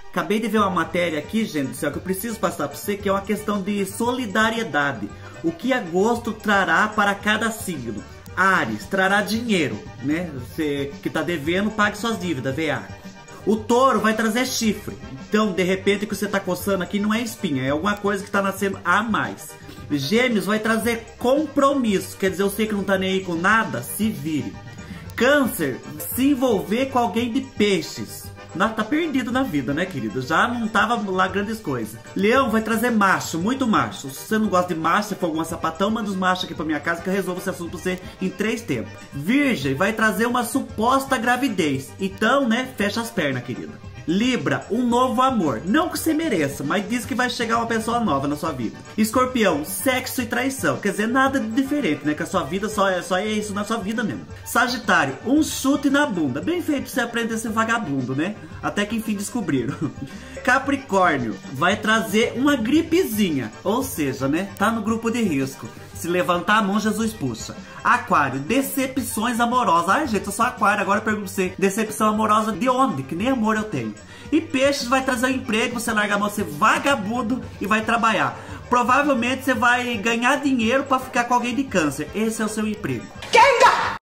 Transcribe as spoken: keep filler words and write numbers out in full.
Acabei de ver uma matéria aqui, gente do céu, que eu preciso passar para você, que é uma questão de solidariedade. O que agosto trará para cada signo? Áries, trará dinheiro, né? Você que tá devendo, pague suas dívidas, veaco. O touro vai trazer chifre. Então, de repente, o que você tá coçando aqui não é espinha, é alguma coisa que tá nascendo a mais. Gêmeos vai trazer compromisso. Quer dizer, eu sei que não tá nem aí com nada, se vire. Câncer, se envolver com alguém de peixes. Não, tá perdido na vida, né, querido? Já não tava lá grandes coisas. Leão vai trazer macho, muito macho. Se você não gosta de macho, se for alguma sapatão, manda os machos aqui pra minha casa que eu resolvo esse assunto pra você em três tempos. Virgem vai trazer uma suposta gravidez. Então, né, fecha as pernas, querida. Libra, um novo amor. Não que você mereça, mas diz que vai chegar uma pessoa nova na sua vida. Escorpião, sexo e traição. Quer dizer, nada de diferente, né? Que a sua vida só é, só é isso na sua vida mesmo. Sagitário, um chute na bunda. Bem feito pra você aprender a ser vagabundo, né? Até que enfim descobriram. Capricórnio, vai trazer uma gripezinha. Ou seja, né? Tá no grupo de risco. Se levantar a mão, Jesus puxa. Aquário, decepções amorosas. Ai, gente, eu sou aquário, agora eu pergunto pra você. Decepção amorosa de onde? Que nem amor eu tenho. E peixes vai trazer um emprego, você larga a mão, você vagabundo e vai trabalhar. Provavelmente você vai ganhar dinheiro pra ficar com alguém de câncer. Esse é o seu emprego. Kenga!